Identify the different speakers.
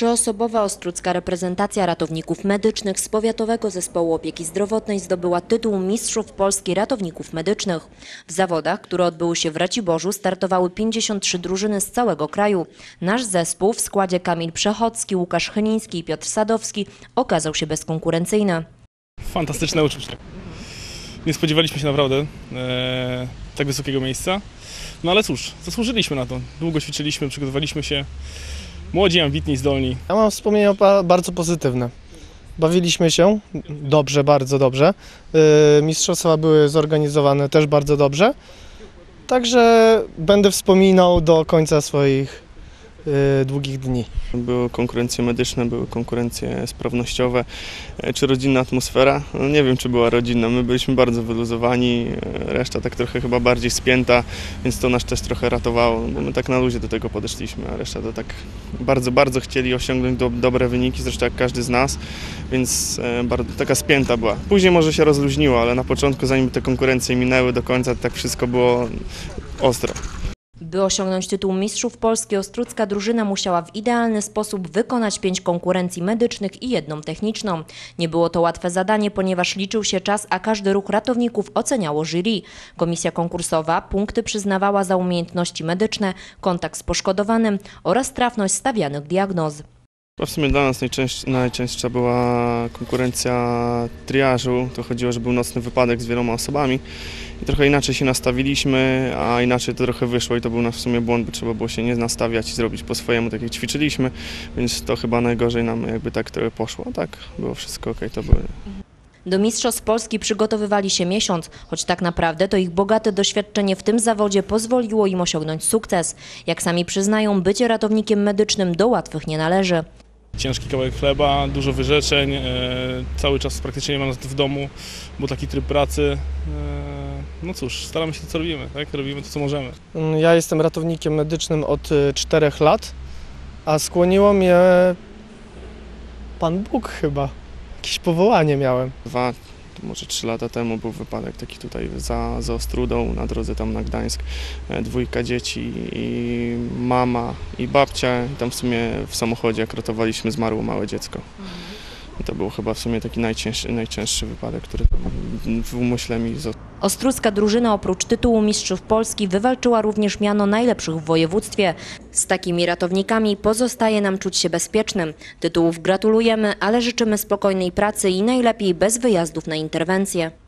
Speaker 1: Trzyosobowa ostrucka reprezentacja ratowników medycznych z Powiatowego Zespołu Opieki Zdrowotnej zdobyła tytuł Mistrzów Polski Ratowników Medycznych. W zawodach, które odbyły się w Raciborzu, startowały 53 drużyny z całego kraju. Nasz zespół w składzie Kamil Przechodzki, Łukasz Chyliński i Piotr Sadowski okazał się bezkonkurencyjny.
Speaker 2: Fantastyczne uczucie. Nie spodziewaliśmy się naprawdę tak wysokiego miejsca. No ale cóż, zasłużyliśmy na to. Długo ćwiczyliśmy, przygotowaliśmy się. Młodzi, ambitni, zdolni.
Speaker 3: Ja mam wspomnienia bardzo pozytywne. Bawiliśmy się dobrze, bardzo dobrze. Mistrzostwa były zorganizowane też bardzo dobrze. Także będę wspominał do końca swoich długich dni.
Speaker 4: Były konkurencje medyczne, były konkurencje sprawnościowe, czy rodzinna atmosfera. No nie wiem, czy była rodzinna, my byliśmy bardzo wyluzowani, reszta tak trochę chyba bardziej spięta, więc to nas też trochę ratowało, bo my tak na luzie do tego podeszliśmy, a reszta to tak bardzo chcieli osiągnąć dobre wyniki, zresztą jak każdy z nas, więc taka spięta była. Później może się rozluźniło, ale na początku, zanim te konkurencje minęły do końca, tak wszystko było ostro.
Speaker 1: By osiągnąć tytuł Mistrzów Polski, ostrucka drużyna musiała w idealny sposób wykonać 5 konkurencji medycznych i 1 techniczną. Nie było to łatwe zadanie, ponieważ liczył się czas, a każdy ruch ratowników oceniało jury. Komisja konkursowa punkty przyznawała za umiejętności medyczne, kontakt z poszkodowanym oraz trafność stawianych diagnoz.
Speaker 4: W sumie dla nas najczęstsza była konkurencja triażu. To chodziło, że był nocny wypadek z wieloma osobami i trochę inaczej się nastawiliśmy, a inaczej to trochę wyszło i to był nasz w sumie błąd, bo trzeba było się nie nastawiać i zrobić po swojemu, tak jak ćwiczyliśmy, więc to chyba najgorzej nam jakby tak trochę poszło. Tak, było wszystko okej, to były.
Speaker 1: Do Mistrzostw Polski przygotowywali się miesiąc, choć tak naprawdę to ich bogate doświadczenie w tym zawodzie pozwoliło im osiągnąć sukces. Jak sami przyznają, bycie ratownikiem medycznym do łatwych nie należy.
Speaker 2: Ciężki kawałek chleba, dużo wyrzeczeń, cały czas praktycznie nie ma nas w domu, bo taki tryb pracy. No cóż, staramy się to, co robimy, tak? Robimy to, co możemy.
Speaker 3: Ja jestem ratownikiem medycznym od 4 lat, a skłoniło mnie Pan Bóg chyba. Jakieś powołanie miałem.
Speaker 4: 2, może 3 lata temu był wypadek taki tutaj za Ostrudą, na drodze tam na Gdańsk. 2 dzieci i mama i babcia. I tam w sumie w samochodzie, jak ratowaliśmy, zmarło małe dziecko. I to był chyba w sumie taki najcięższy wypadek, który w umyśle mi został.
Speaker 1: Ostrucka drużyna oprócz tytułu Mistrzów Polski wywalczyła również miano najlepszych w województwie. Z takimi ratownikami pozostaje nam czuć się bezpiecznym. Tytułów gratulujemy, ale życzymy spokojnej pracy i najlepiej bez wyjazdów na interwencje.